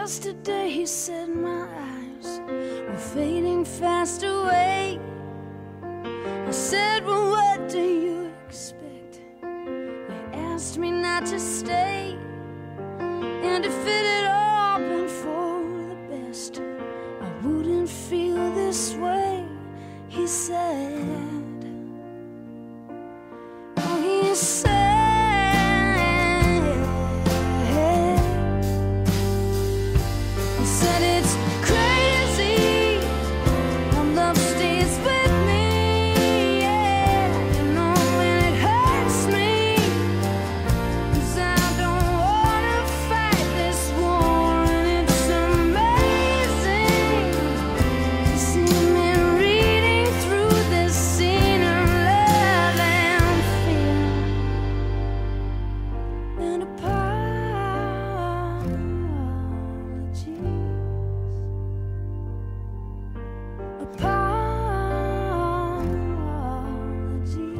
Yesterday he said my eyes were fading fast away. I said, well, what do you expect? They asked me not to stay, and if it had all been for the best, I wouldn't feel this way, he said. Oh, he said, it's crazy how love stays with me, yeah. You know when it hurts me, 'cause I don't wanna fight this war. And it's amazing to see me reading through this scene of love and fear and apology. Apology.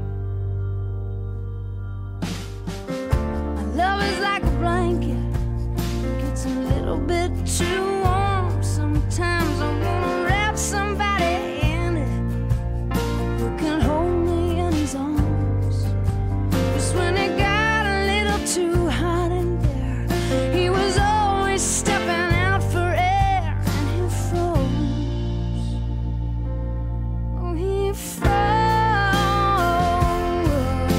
My love is like a blanket, it gets a little bit too warm. Sometimes I wanna wrap somebody in it who can hold me in his arms. Just when it got a little too hot in there, he was always stepping out for air, and he froze. Oh, he froze.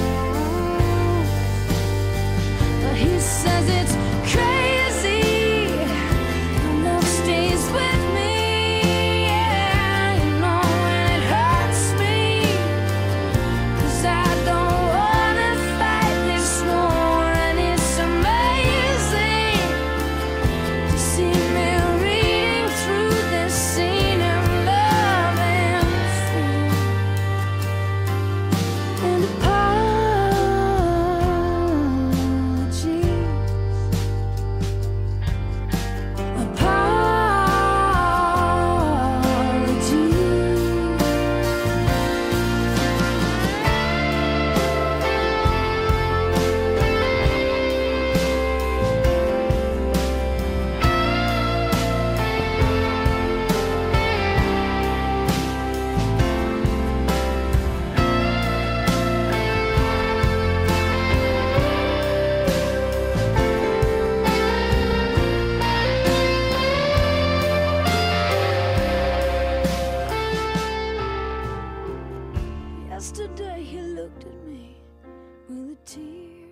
But he says it's crazy how love stays with me, yeah. You know when it hurts me, 'cause I don't wanna fight this war. And it's amazing to see me reading through this scene of love and fear and apologies. Yesterday he looked at me with a tear